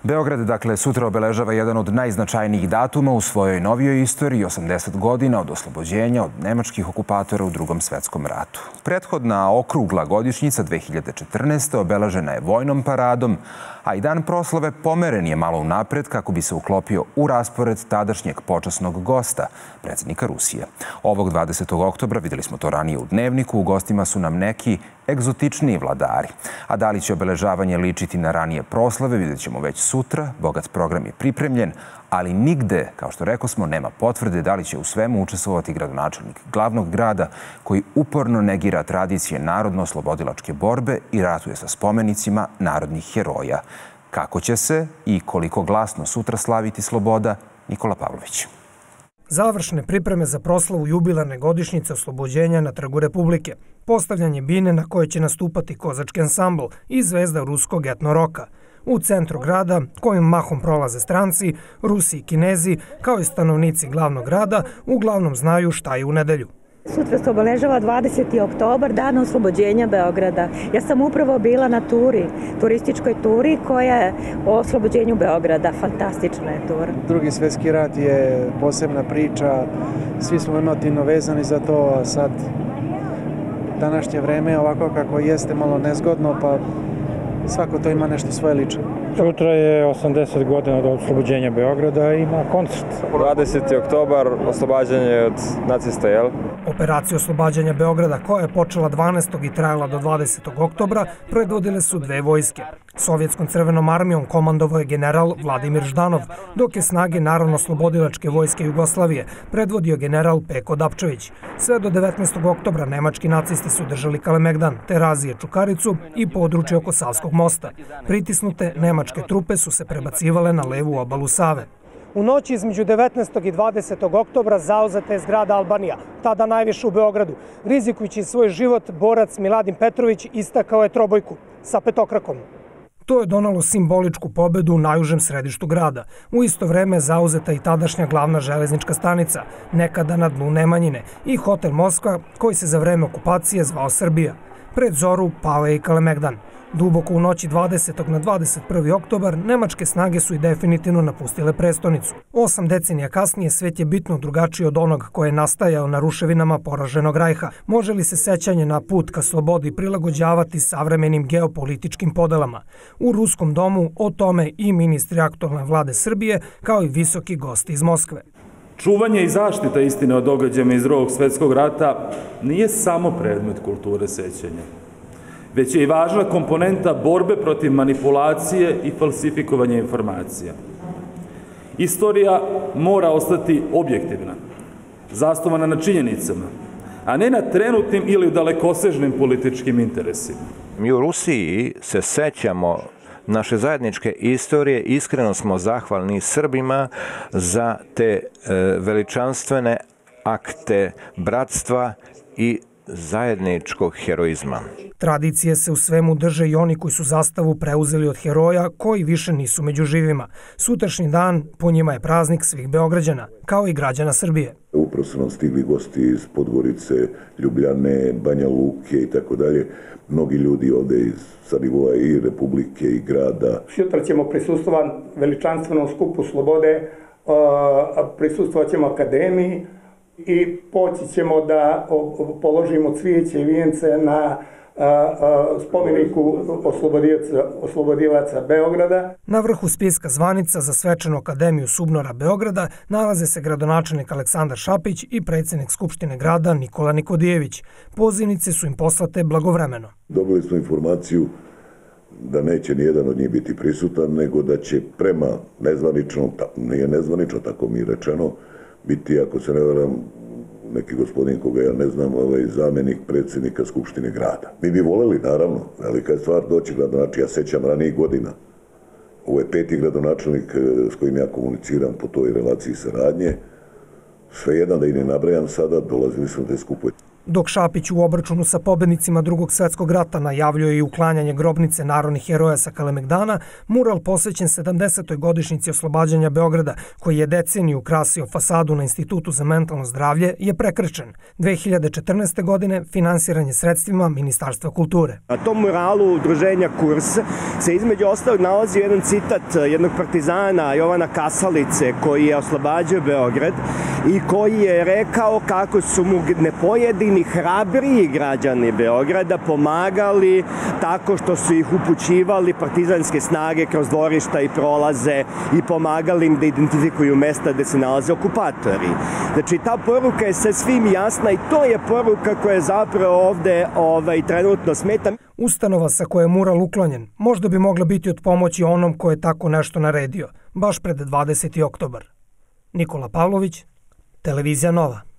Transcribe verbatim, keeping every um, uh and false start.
Beograd, dakle, sutra obeležava jedan od najznačajnijih datuma u svojoj novijoj istoriji, osamdeset godina od oslobođenja od nemačkih okupatora u Drugom svetskom ratu. Prethodna okrugla godišnjica dve hiljade četrnaeste. obeležena je vojnom paradom, a i dan proslave pomeren je malo unapred kako bi se uklopio u raspored tadašnjeg počasnog gosta, predsjednika Rusije. Ovog dvadesetog oktobra, vidjeli smo to ranije u Dnevniku, u gostima su nam neki egzotičniji vladari. A da li će obeležavanje ličiti na ranije proslave, vidjet ćemo već sutra. Bogat program je pripremljen, ali nigde, kao što rekao smo, nema potvrde da li će u svemu učestvovati gradonačelnik glavnog grada koji uporno negira tradicije narodno-oslobodilačke borbe i ratuje sa spomenicima narodnih heroja. Kako će se i koliko glasno sutra slaviti sloboda, Nikola Pavlović. Završne pripreme za proslavu jubilarne godišnjice oslobođenja na Trgu Republike, postavljanje bine na kojoj će nastupati kozački ansambl i zvezda ruskog etno roka. U centru grada, kojim mahom prolaze stranci, Rusi i Kinezi, kao i stanovnici glavnog grada, uglavnom znaju šta je u nedelju. Sutra se obeležava dvadeseti oktobar, dan oslobođenja Beograda. Ja sam upravo bila na turi, turističkoj turi koja je o oslobođenju Beograda. Fantastična je tura. Drugi svjetski rat je posebna priča, svi smo emotivno vezani za to, a sad današnje vreme ovako kako jeste malo nezgodno, pa svako to ima nešto svoje lično. Sutra je osamdeset godina od oslobođenja Beograda i ima koncert. dvadeseti oktobar, oslobađanje od nacista, jel? Operaciju oslobađanja Beograda, koja je počela dvanaestog i trajala do dvadesetog oktobra, predvodile su dve vojske. Sovjetskom crvenom armijom komandovao je general Vladimir Ždanov, dok je snage Narodno-oslobodilačke vojske Jugoslavije predvodio general Peko Dapčević. Sve do devetnaestog oktobra nemački nacisti su držali Kalemegdan, Terazije, Čukaricu i područje oko Savskog mosta. Pritisnute nemačke trupe su se prebacivale na levu obalu Save. U noći između devetnaestog i dvadesetog oktobra zauzeta je zgrada Albanija, tada najviše u Beogradu. Rizikujući svoj život, borac Miladin Petrović istakao je trobojku sa petokrakom. To je donalo simboličku pobedu u najužem središtu grada. U isto vreme zauzeta i tadašnja glavna železnička stanica, nekada na dnu Nemanjine, i hotel Moskva, koji se za vreme okupacije zvao Srbija. Pred zoru pao je i Kalemegdan. Duboko u noći dvadesetog na dvadeset prvi oktobar nemačke snage su i definitivno napustile prestonicu. Osam decenija kasnije svet je bitno drugačiji od onog koje je nastajao na ruševinama poraženog Rajha. Može li se sećanje na put ka slobodi prilagođavati savremenim geopolitičkim podelama? U Ruskom domu o tome i ministri aktualne vlade Srbije, kao i visoki gosti iz Moskve. Čuvanje i zaštita istine o događajima iz Drugog svjetskog rata nije samo predmet kulture sećanja, već je i važna komponenta borbe protiv manipulacije i falsifikovanja informacija. Istorija mora ostati objektivna, zasnovana na činjenicama, a ne na trenutnim ili dalekosežnim političkim interesima. Mi u Rusiji se sećamo naše zajedničke istorije, iskreno smo zahvalni Srbima za te veličanstvene akte bratstva i zajedničkog heroizma. Tradicije se u svemu drže i oni koji su zastavu preuzeli od heroja koji više nisu među živima. Sutrašnji dan po njima je praznik svih Beograđana, kao i građana Srbije. Upravo su nam stigli gosti iz Podgorice, Ljubljane, Banja Luke i tako dalje. Mnogi ljudi ovde iz sa nivoa i Republike i grada. Sutra ćemo prisustvovati veličanstvenom skupu slobode, prisustvovat ćemo akademiji i poći ćemo da položimo cvijeće i vijence na spomeniku oslobodilaca Beograda. Na vrhu spiska zvanica za svečanu akademiju SUBNOR-a Beograda nalaze se gradonačelnik Aleksandar Šapić i predsjednik Skupštine grada Nikola Nikodijević. Pozivnice su im poslate blagovremeno. Dobili smo informaciju da neće nijedan od njih biti prisutan, nego da će prema nezvanično, nije nezvanično, tako mi je rečeno, biti, ako se ne varam, neki gospodin koga ja ne znam, ovaj zamjenik predsjednika Skupštine grada. Mi bi voljeli, naravno, velika je stvar doći gradonačelnik, ja sećam ranijih godina. Ovo je peti gradonačelnik s kojim ja komuniciram po toj relaciji saradnje. Sve jedan da i ne nabrajam sada, dolazili smo da je skupuje. Dok Šapić u obračunu sa pobednicima Drugog svetskog rata najavljuje i uklanjanje grobnice narodnih heroja sa Kalemegdana, mural posvećen sedamdesetoj godišnjici oslobađanja Beograda, koji je deceniju krasio fasadu na Institutu za mentalno zdravlje, je prekrčen. dve hiljade četrnaeste. godine finansiran je sredstvima Ministarstva kulture. Na tom muralu udruženja Kurs se između ostalog nalazi jedan citat jednog partizana Jovana Kasalice koji je oslobađao Beograd i koji je rekao kako su mu nepojedini hrabriji građani Beograda pomagali tako što su ih upućivali partizanske snage kroz dvorišta i prolaze i pomagali im da identifikuju mesta gde se nalaze okupatori. Znači, ta poruka je sve svim jasna i to je poruka koja je zapravo ovde ovaj, trenutno smeta. Ustanova sa koje je mural uklonjen možda bi mogla biti od pomoći onom ko je tako nešto naredio, baš pred dvadeseti oktobar. Nikola Pavlović, Televizija Nova.